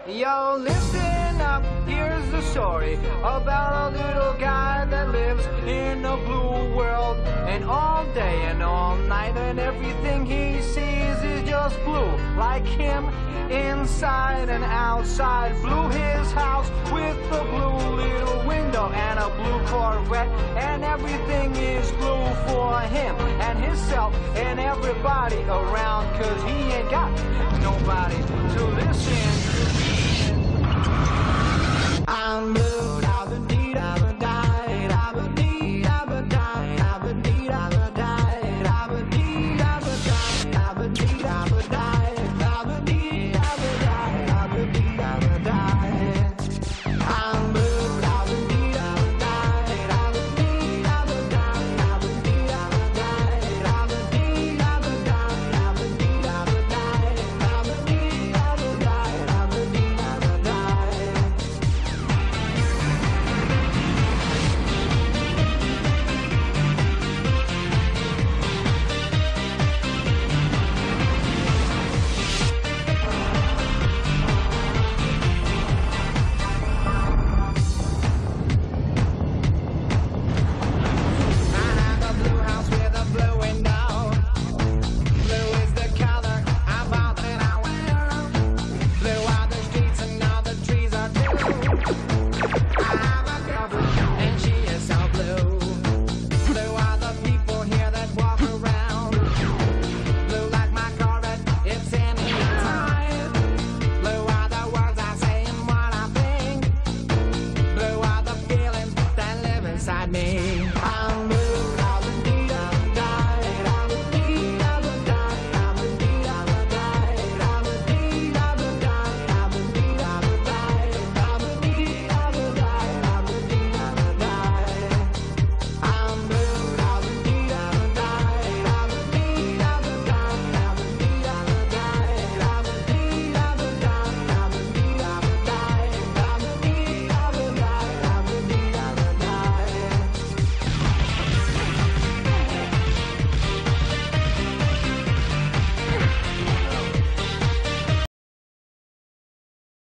Yo, listen up, here's the story about a little guy that lives in a blue world. And all day and all night and everything he sees is just blue. Like him, inside and outside. Blue his house with a blue little window and a blue Corvette. And everything is blue for him and himself and everybody around. 'Cause he ain't got nobody to listen. I'm blue.